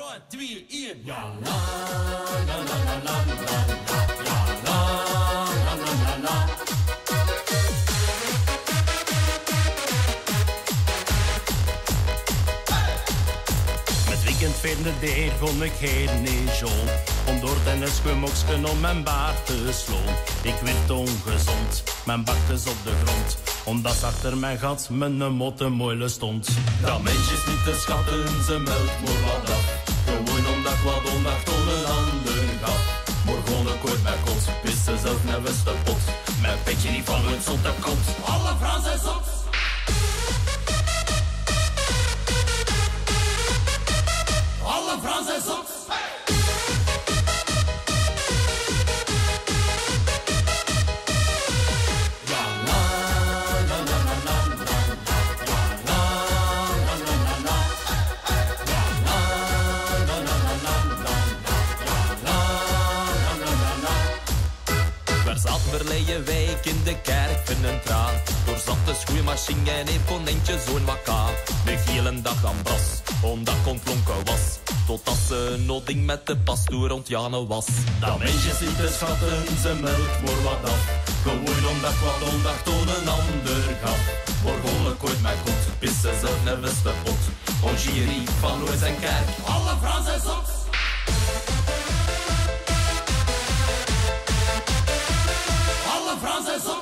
2, 1. Ja, la, la, la, la, la, la, ja, la, la, la, la, la. Met weekend vierde deed kon ik heden niet zo. Om door tennis gemoksken om mijn baard te sloon. Ik werd ongezond, mijn bak is op de grond. Omdat achter mijn gat mijn motte moeilijk stond. Dat mensje is niet te schatten, ze melkt maar wat af. Gewoon omdat ik wat ondacht aan een ander gaf. Maar gewoon een kort bij kot, pist ze zelf naar Westerpot. Mijn petje niet van het zot, dat komt. Alle vrouwen zijn zot. Alle vrouwen zijn zot. Verleden week in de kerk van een traan. Door zatte schoeimachine en een konijntje zo'n wakka. De hele dag aan bras, omdat ik ontklonken was. Totdat ze een nodding met de pastoor ontjane was. Dat mensje is niet te schatten, ze melkt maar wat af. Gewoon omdat ik wat ondacht aan een ander gaf. Maar gewoon een kort mij komt, pist ze zelf naar Westerpot. Ongirie van Loos en Kerk, alle vrouwen zijn zot. Alle vrouwen zijn zot.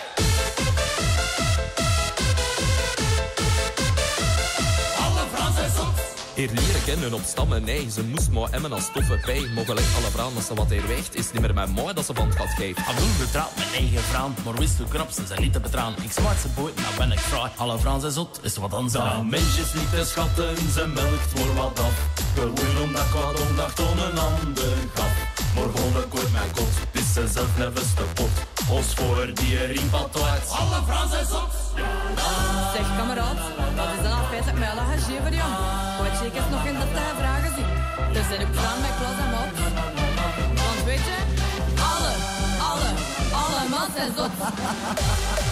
Alle vrouwen zijn zot. Hier leren kennen op stammen, nee, ze moest maar emmen als toffe pij. Maar gelijk alle vrouwen als ze wat hier weegt, is niet meer mijn mooi dat ze van het gat geeft. Abdul betrouwt mijn eigen vrouw, maar wist hoe krap ze zijn niet te betraan. Ik zwart ze boeit, nou ben ik vrij. Alle vrouwen zijn zot, is wat dan zo. Dat mensje is niet te schatten, ze melkt maar wat af. Gewoon omdat ik wat ondacht aan een ander gaf. Maar gewoon een kort mijn kot, pist ze zelf naar Westerpot. Ons voor die riempad uit. Alle vrouwen zijn zot. Zeg kameraad, wat is dan al feitelijk mij al gegeven, jong? Wat ik heb nog geen deftige vragen zien. Dus zijn ook gedaan met klas en mop. Want weet je, alle man zijn zot.